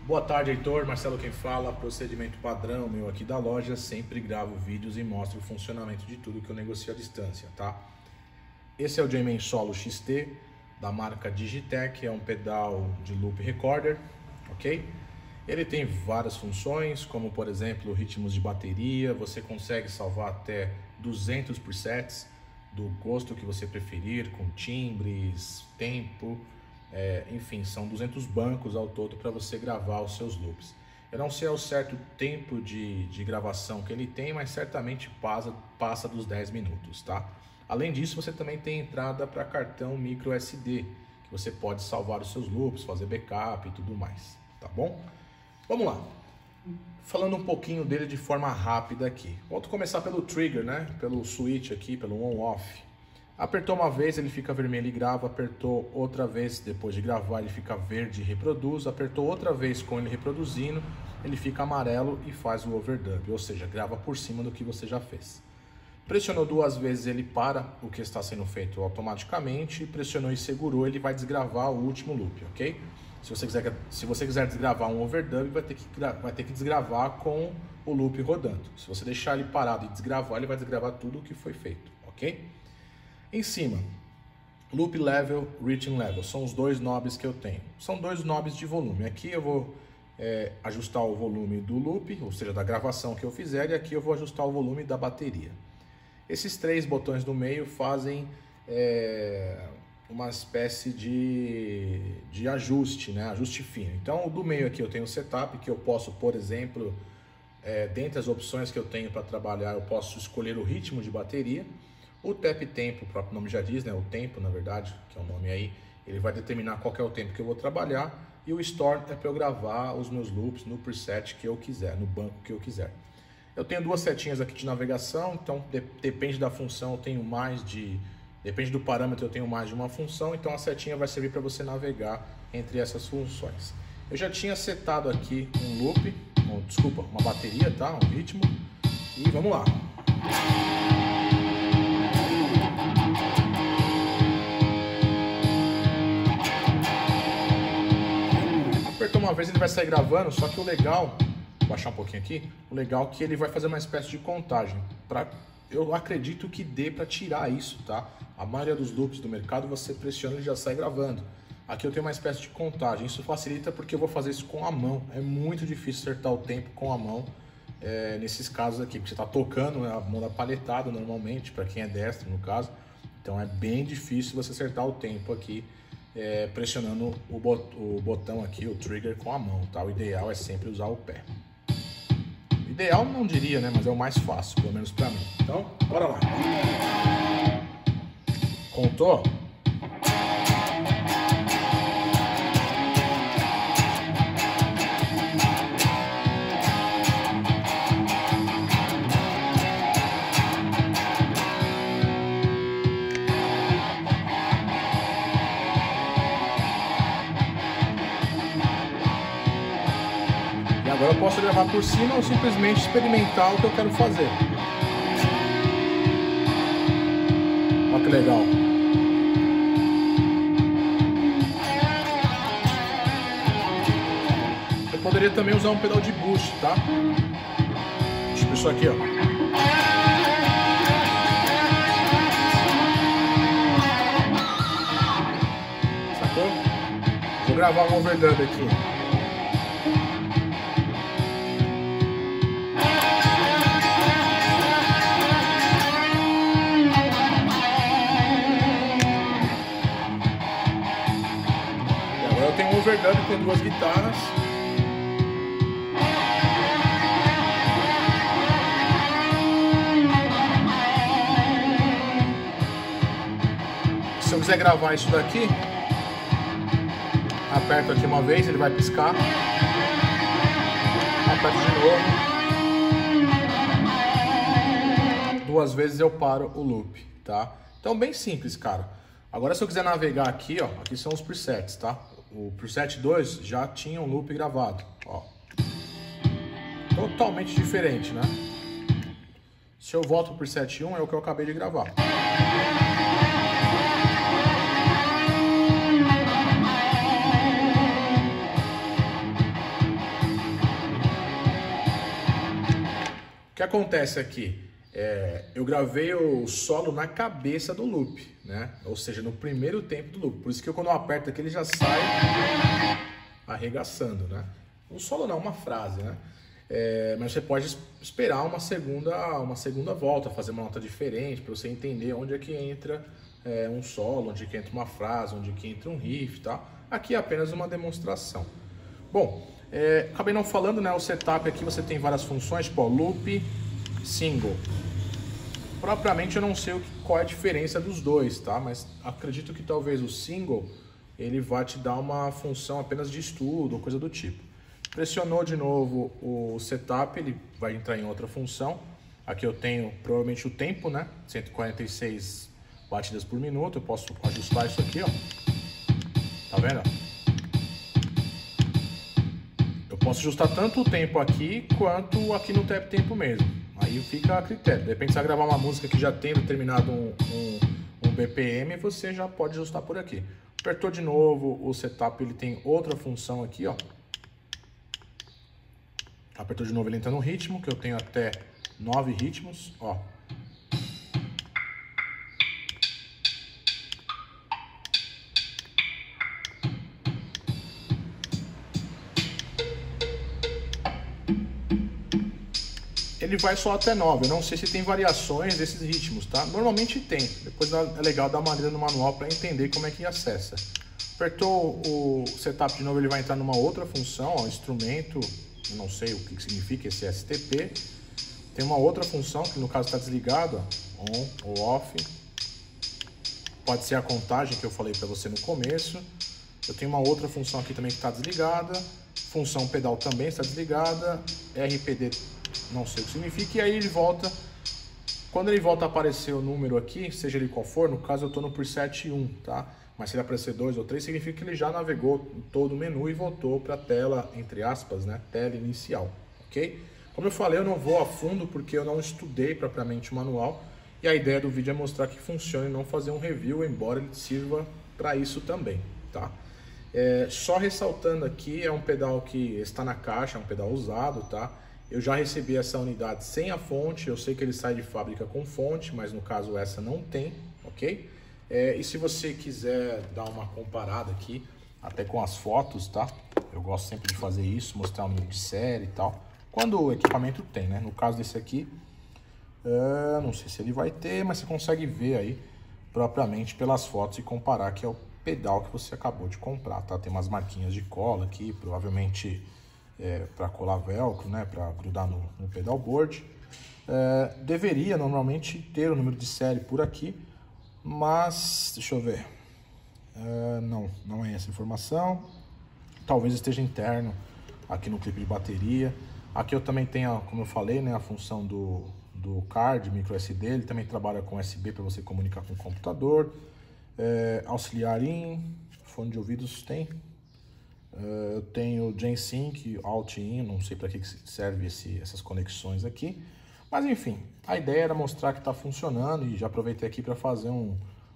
Boa tarde, Heitor. Marcelo quem fala. Procedimento padrão meu aqui da loja. Sempre gravo vídeos e mostro o funcionamento de tudo que eu negocio à distância, tá? Esse é o J-Man Solo XT da marca Digitech. É um pedal de loop recorder, ok? Ele tem várias funções, como por exemplo ritmos de bateria. Você consegue salvar até 200 presets do gosto que você preferir, com timbres, tempo. Enfim, são 200 bancos ao todo para você gravar os seus loops. Eu não sei ao certo o tempo de gravação que ele tem, mas certamente passa dos 10 minutos, tá? Além disso, você também tem entrada para cartão micro SD, que você pode salvar os seus loops, fazer backup e tudo mais, tá bom? Vamos lá. Falando um pouquinho dele de forma rápida aqui. Vou começar pelo trigger, né? Pelo switch aqui, pelo on-off. Apertou uma vez, ele fica vermelho e grava. Apertou outra vez, depois de gravar, ele fica verde e reproduz. Apertou outra vez com ele reproduzindo, ele fica amarelo e faz o overdub, ou seja, grava por cima do que você já fez. Pressionou duas vezes, ele para o que está sendo feito automaticamente. Pressionou e segurou, ele vai desgravar o último loop, ok? Se você quiser desgravar um overdub, vai ter que desgravar com o loop rodando. Se você deixar ele parado e desgravar, ele vai desgravar tudo o que foi feito, ok? Em cima, Loop Level, Reaching Level, são os dois knobs que eu tenho. São dois knobs de volume. Aqui eu vou ajustar o volume do loop, ou seja, da gravação que eu fizer, e aqui eu vou ajustar o volume da bateria. Esses três botões do meio fazem uma espécie de ajuste, né? Ajuste fino. Então, o do meio aqui eu tenho o setup, que eu posso, por exemplo, dentre as opções que eu tenho para trabalhar, eu posso escolher o ritmo de bateria. O tap tempo, o próprio nome já diz, né? O tempo, na verdade, que é o nome aí, ele vai determinar qual que é o tempo que eu vou trabalhar. E o store é para eu gravar os meus loops no preset que eu quiser, no banco que eu quiser. Eu tenho duas setinhas aqui de navegação, então depende da função, eu tenho depende do parâmetro, eu tenho mais de uma função, então a setinha vai servir para você navegar entre essas funções. Eu já tinha setado aqui um loop, uma bateria, tá? Um ritmo, e vamos lá. Apertou uma vez, ele vai sair gravando, só que o legal, vou baixar um pouquinho aqui, o legal é que ele vai fazer uma espécie de contagem. Eu acredito que dê para tirar isso, tá? A maioria dos loops do mercado, você pressiona e ele já sai gravando. Aqui eu tenho uma espécie de contagem, isso facilita porque eu vou fazer isso com a mão. É muito difícil acertar o tempo com a mão, nesses casos aqui, porque você está tocando, né, a mão da palhetada normalmente, para quem é destro no caso. Então é bem difícil você acertar o tempo aqui, pressionando o botão aqui, o trigger, com a mão, tá? O ideal é sempre usar o pé. Ideal não diria, né? Mas é o mais fácil, pelo menos pra mim. Então, bora lá. Contou? Agora eu posso gravar por cima ou simplesmente experimentar o que eu quero fazer. Olha que legal. Eu poderia também usar um pedal de boost, tá? Tipo isso aqui, ó. Sacou? Vou gravar um overdub aqui. Tem um overdub com duas guitarras. Se eu quiser gravar isso daqui, aperto aqui uma vez, ele vai piscar. Aperto de novo. Duas vezes eu paro o loop, tá? Então bem simples, cara. Agora se eu quiser navegar aqui, ó, aqui são os presets, tá? O preset 2 já tinha um loop gravado, ó. Totalmente diferente, né? Se eu volto pro preset 1, é o que eu acabei de gravar. que acontece aqui? Eu gravei o solo na cabeça do loop, né? Ou seja, no primeiro tempo do loop. Por isso que quando eu aperto aqui, ele já sai arregaçando, né? Um solo não, uma frase, né? Mas você pode esperar uma segunda volta, fazer uma nota diferente, para você entender onde é que entra um solo, onde é que entra uma frase, onde é que entra um riff, tá? Aqui é apenas uma demonstração. Bom, acabei não falando, né? O setup aqui você tem várias funções, tipo, loop, single. Propriamente eu não sei qual é a diferença dos dois, tá? Mas acredito que talvez o single ele vai te dar uma função apenas de estudo ou coisa do tipo. Pressionou de novo o setup, ele vai entrar em outra função. Aqui eu tenho provavelmente o tempo, né? 146 batidas por minuto. Eu posso ajustar isso aqui, ó. Tá vendo? Eu posso ajustar tanto o tempo aqui quanto aqui no tempo mesmo. Aí fica a critério. De repente, se você gravar uma música que já tem determinado um BPM, você já pode ajustar por aqui. Apertou de novo o setup, ele tem outra função aqui, ó. Apertou de novo, ele entra no ritmo, que eu tenho até 9 ritmos, ó. Ele vai só até 9, eu não sei se tem variações desses ritmos, tá? Normalmente tem, depois é legal dar uma lida no manual para entender como é que acessa. Apertou o setup de novo, ele vai entrar numa outra função, ó, instrumento, eu não sei o que significa esse STP. Tem uma outra função, que no caso está desligado, ó, on ou off. Pode ser a contagem que eu falei para você no começo. Eu tenho uma outra função aqui também que está desligada. Função pedal também está desligada. RPD, não sei o que significa. E aí ele volta, quando ele volta a aparecer o número aqui, seja ele qual for, no caso eu estou no preset 1, tá? Mas se ele aparecer 2 ou 3, significa que ele já navegou todo o menu e voltou para a tela, entre aspas, né? Tela inicial, ok? Como eu falei, eu não vou a fundo porque eu não estudei propriamente o manual. E a ideia do vídeo é mostrar que funciona e não fazer um review, embora ele sirva para isso também, tá? Só ressaltando aqui, é um pedal que está na caixa, é um pedal usado, tá? Eu já recebi essa unidade sem a fonte, eu sei que ele sai de fábrica com fonte, mas no caso essa não tem, ok? E se você quiser dar uma comparada aqui, até com as fotos, tá? Eu gosto sempre de fazer isso, mostrar o número de série e tal. Quando o equipamento tem, né? No caso desse aqui, não sei se ele vai ter, mas você consegue ver aí propriamente pelas fotos e comparar que é o pedal que você acabou de comprar, tá? Tem umas marquinhas de cola aqui, provavelmente para colar velcro, né? Para grudar no pedalboard. Deveria normalmente ter o número de série por aqui, mas deixa eu ver. Não é essa informação. Talvez esteja interno aqui no clipe de bateria. Aqui eu também tenho, como eu falei, né, a função do card, micro SD. Ele também trabalha com USB para você comunicar com o computador. Auxiliar in, fone de ouvidos tem. Eu tenho Gen-Sync, Alt-In, não sei para que serve essas conexões aqui. Mas enfim, a ideia era mostrar que está funcionando e já aproveitei aqui para fazer um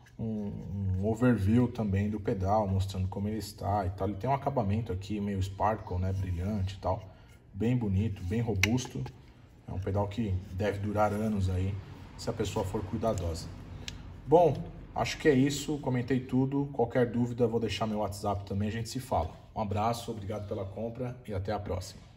overview também do pedal, mostrando como ele está e tal. Ele tem um acabamento aqui meio sparkle, né, brilhante e tal, bem bonito, bem robusto. É um pedal que deve durar anos aí, se a pessoa for cuidadosa. Bom, acho que é isso, comentei tudo. Qualquer dúvida, vou deixar meu WhatsApp também, a gente se fala. Um abraço, obrigado pela compra e até a próxima.